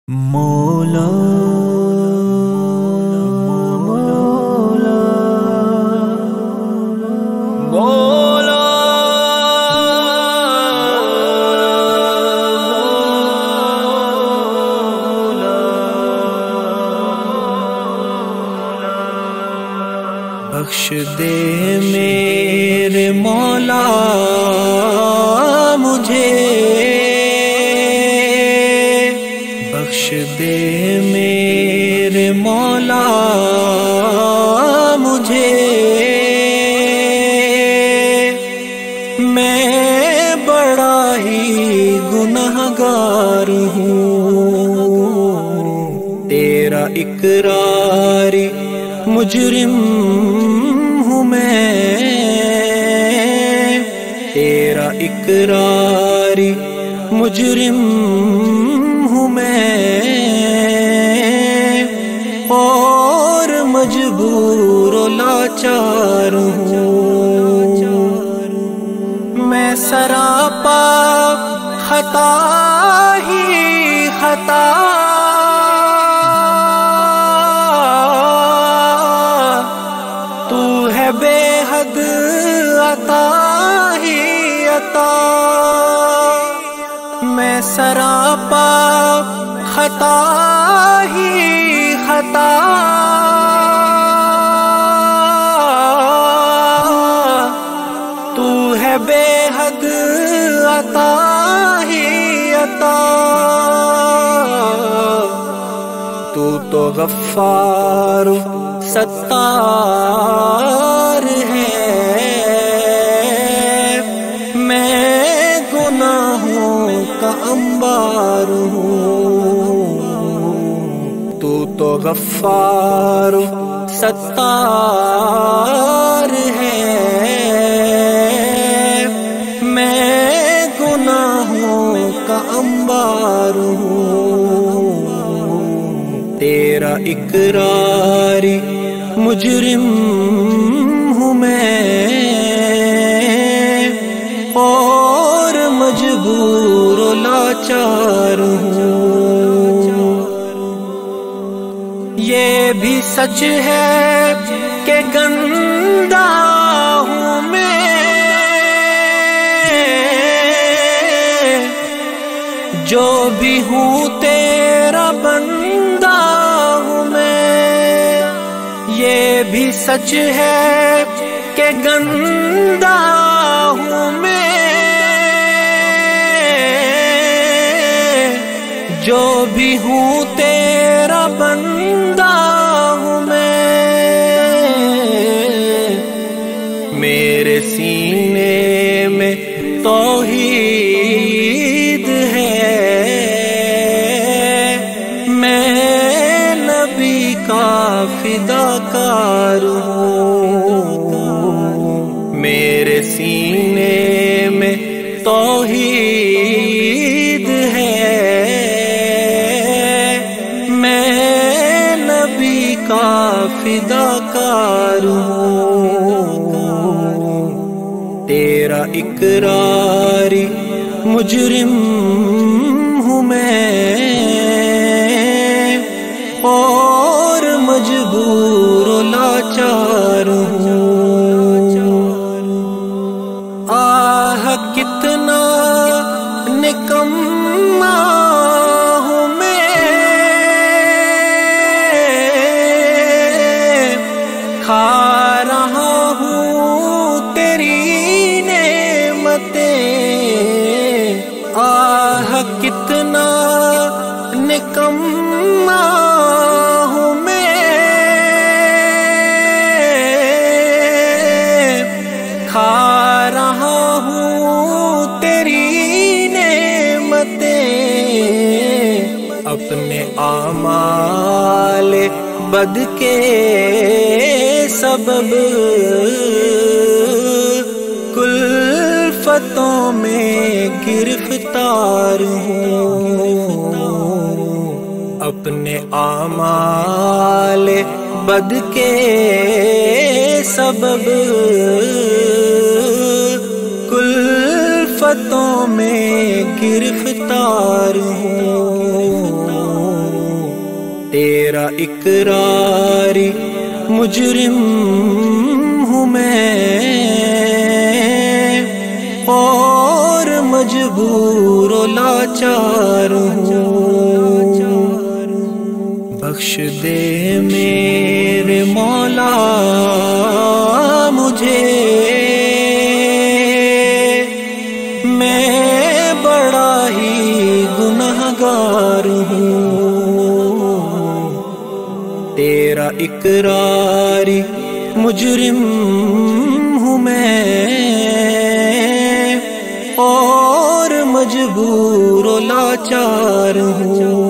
مولا مولا مولا بخش دے میرے مولا مجھے، بخش دے میرے مولا مجھے، میں بڑا ہی گنہگار ہوں، تیرا اقراری مجرم ہوں میں، تیرا اقراری مجرم ہوں میں، اور مجبور و لاچار ہوں، میں سراپا خطا ہی خطا، تو ہے بے حد عطا ہی عطا، میں سراپا خطا ہی خطا، تو ہے بے حد عطا ہی عطا، تو غفار ستار ہے، میں گناہوں کا انبار ہوں، تو غفار ستار ہے، میں گناہوں کا انبار ہوں، تیرا اقراری مجرم ہوں میں، اور مجبور و لاچار ہوں، یہ بھی سچ ہے کہ گندا ہوں میں، جو بھی ہوں تیرا بندہ ہوں میں، یہ بھی سچ ہے کہ گندا ہوں میں، جو بھی ہوں تیرا بندہ ہوں میں، میرے سینے میں توحید ہے، میں نبی کا فداکار ہوں، میرے سینے میں توحید ہے، میں نبی کا فداکار ہوں، تیرا اقراری مجرم ہوں میں، اور مجبور و لاچار ہوں، آہ کتنا نکما ہوں میں، کھا رہا ہوں تیری نعمتیں، آہ کتنا نکما ہوں میں، کھا رہا ہوں تیری نعمتیں، اپنے اعمال بد کے سبب کلفتوں میں گرفتار ہوں، اپنے اعمال بد کے سبب کلفتوں میں گرفتار ہوں، تیرا اقراری مجرم ہوں میں اور مجبور و لاچار ہوں، بخش دے میرے مولا مجھے، میں بڑا ہی گنہگار ہوں، تیرا اقراری مجرم ہوں میں اور مجبور و لاچار ہوں،